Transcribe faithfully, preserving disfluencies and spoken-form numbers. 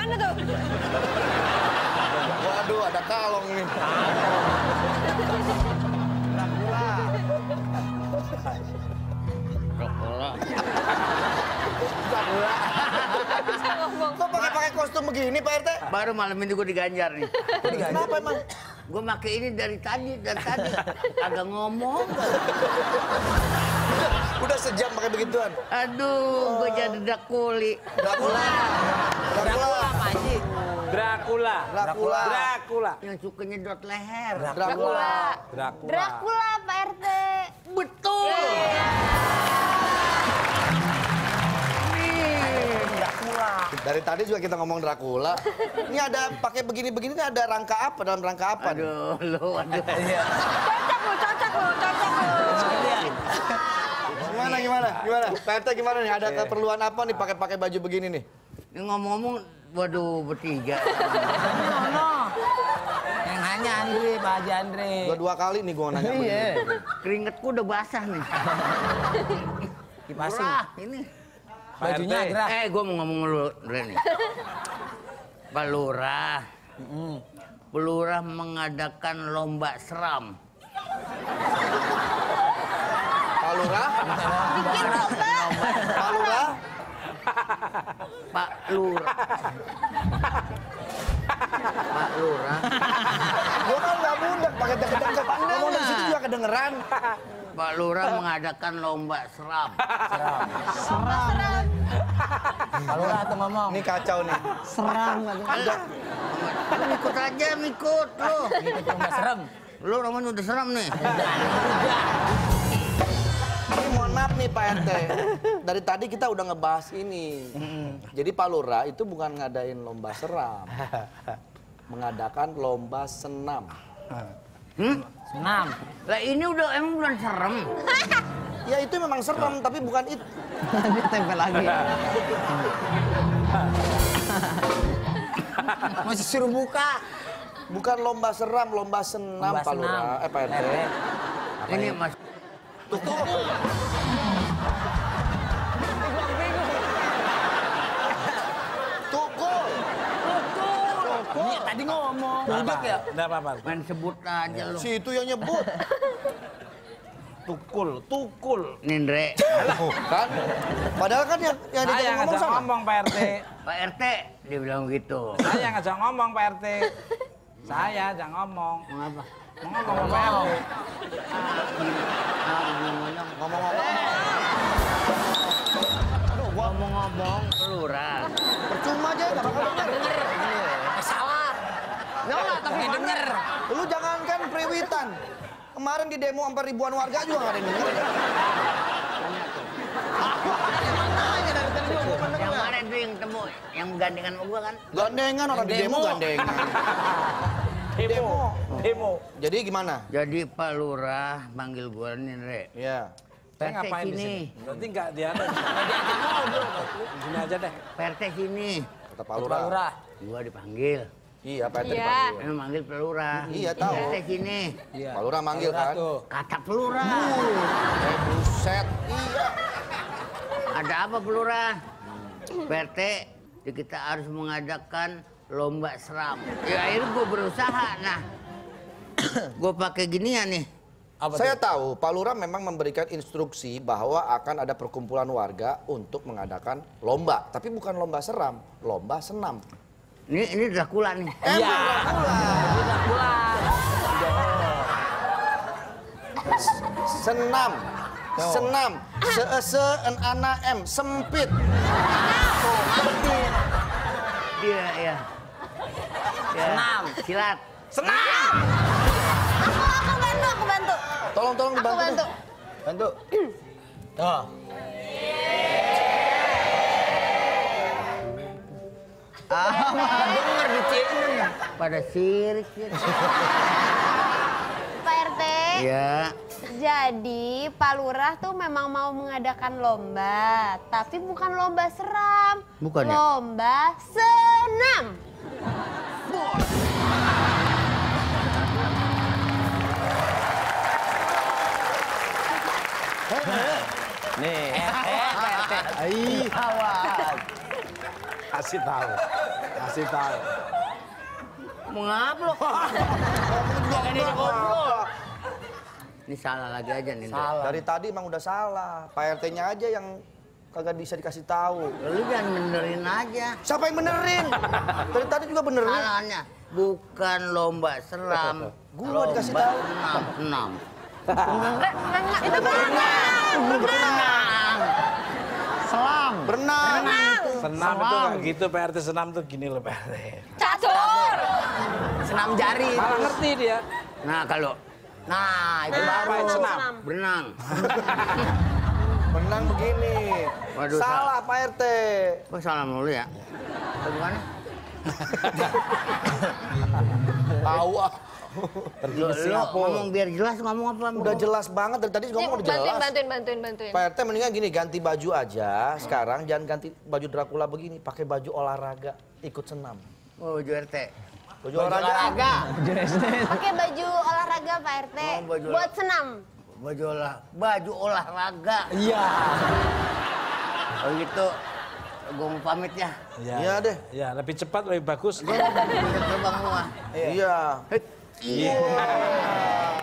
mana tuh? Waduh, ada kalong nih. Dracula. Dracula. Dracula. Kok pakai-pakai kostum begini, Pak R T? Baru malam ini gue diganjar nih. Kenapa emang? Gue pakai ini dari tadi, dari tadi. Agak ngomong. Udah sejam pakai begituan. Aduh, gue jadi Dracula. Dracula. Dracula. Apa sih? Dracula. Dracula. Dracula. Yang suka nyedot leher. Dracula. Dracula. Dracula, Pak R T. Betul. Dari tadi juga kita ngomong Dracula. Ini ada pakai begini-begini ini ada rangka apa? Dalam rangka apa? Aduh, lu, aduh. Cocok lu, cocok lu, cocok lu. Gimana, gimana? Gimana? Pak R T gimana nih? Ada keperluan apa nih pakai-pakai baju begini nih? Ini ngomong-ngomong, waduh, bertiga. Nono. Yang nanya Andre, Pak Haji Andre. Dua-dua kali nih gua nanya begini. Iya. Keringetku udah basah nih. Kipasin. Murah, ini. Bajunya gerak. Eh, gue mau ngomong dulu, Dre nih. Pak Lurah. Pak Lurah mengadakan lomba seram. Pak Lurah? Bikin lomba. Pak Lurah? Pak Lurah. Pak Lurah. Gua kan nggak budak pakai deket-deket. Ngomong dari situ juga kedengeran. Pak Lurah mengadakan lomba seram. Seram. Kalau nggak tuh ngomong. Ini kacau nih. Seram. Udah. Ikut aja, ikut lu. Ikut lomba serem. Lu namanya udah seram nih. Ini mohon maaf nih Pak R T. Dari tadi kita udah ngebahas ini. Jadi Pak Lurah itu bukan ngadain lomba seram. Mengadakan lomba senam. Hmm? Senam. Lah ini udah emang bukan serem. Ya itu memang serem, tapi bukan itu. Dia tempel lagi. Masih suruh buka. Bukan lomba seram, lomba senam Lomba Pak senam. Lurah. Eh Pak R T. Ini Mas. Tuh, tuh. Tukul. Dia tadi ngomong. Duduk ya? Enggak apa-apa. Main sebut aja lu. Si itu yang nyebut. Tukul, tukul. Nih, Ndre. Kan? Padahal kan yang yang Saya dia yang ngomong ngajak sama. ngomong Pak R T. Pak R T, dia bilang gitu. Saya yang ngajak ngomong Pak R T. Saya ajak ngomong. Mau apa? Mau ngomong sama Pak R T. Ngomong-ngomong. Ngomong-ngomong, Lurah. Percuma aja, gak bakal denger. Salah. Enggak, tapi denger. Lu jangankan Priwitan. Kemarin di demo sampai ribuan warga juga gak ada yang denger. Yang kemarin tuh yang temu, yang gandengan sama gua kan. Gandengan orang di demo gandengan. Demo. Demo. Jadi gimana? Jadi Pak Lurah manggil gua nih, Ndre. Iya. Saya P R T ngapain di sini. sini? Berarti enggak dia ada. Diajak ngobrol. Di sini aja deh. P R T sini. Kata Pak Lurah. Gua dipanggil. Iya, Pak R T Iya. dipanggil. Ini manggil Pak Lurah. Iya, tahu. P R T sini. Iya. Pak Lurah manggil kan? Tuh. Kata Pak Lurah. Eh, buset. Iya. Ada apa Pak Lurah? P R T, ya kita harus mengadakan lomba seram. Ya akhirnya gua berusaha. Nah, gua pakai ginian nih. Apa Saya tuh? tahu Pak Lurah memang memberikan instruksi bahwa akan ada perkumpulan warga untuk mengadakan lomba. Tapi bukan lomba seram, lomba senam. Ini ini Dracula nih. Iya. Dracula. Senam. Senam. Se-se en ana m. Sempit. Iya, iya. Senam. Silat. Senam. Aku, aku bantu, aku bantu. Tolong, tolong Aku dibantu. bantu. Bantu. Tuh. Ah, malah denger di sini. Pada sirik. Pak R T. Ya. Jadi Pak Lurah tuh memang mau mengadakan lomba, tapi bukan lomba seram. Bukan ya? Lomba senam. Nih, R T, Pak R T. Aih, awas. Kasih tahu. Kasih tahu. Mengapa lo? Jangan ini goblok. Ini salah lagi aja nih. Salah. Dari tadi emang udah salah. Pak R T-nya aja yang kagak bisa dikasih tahu. Lu jangan benerin aja. Siapa yang benerin? Dari tadi juga benerin. Salahnya bukan lomba seram. Gua dikasih lomba tahu. Senam, senam. Renang, itu berenang. Berenang. Selam. Berenang. Senam itu nggak gitu, Pak R T senam tuh gini loh Pak R T. Catur. Senam jari. Malah ngerti dia. Nah kalau Nah, itu baru. Ngapain senam? berenang. Menang begini. Waduh, salah Pak R T. Kok salah mulu ya? Bagaimana? Tahu ah. Pergi Lu, ke lu Singapura. ngomong biar jelas ngomong apa? Udah jelas banget dari tadi Nih, ngomong udah bantuin, jelas. bantuin, bantuin, bantuin. Pak R T mendingan gini, ganti baju aja sekarang, jangan ganti baju Dracula begini, pakai baju olahraga, ikut senam. Oh, baju R T. Baju, olahraga. Pakai baju olahraga Pak R T. Oh, baju Buat senam. Baju olah, baju olahraga. Iya. Oh gitu. Gue mau pamit ya. Iya deh. Ya, lebih cepat, lebih bagus. Gue mau bisa terbang semua. Iya. Iya.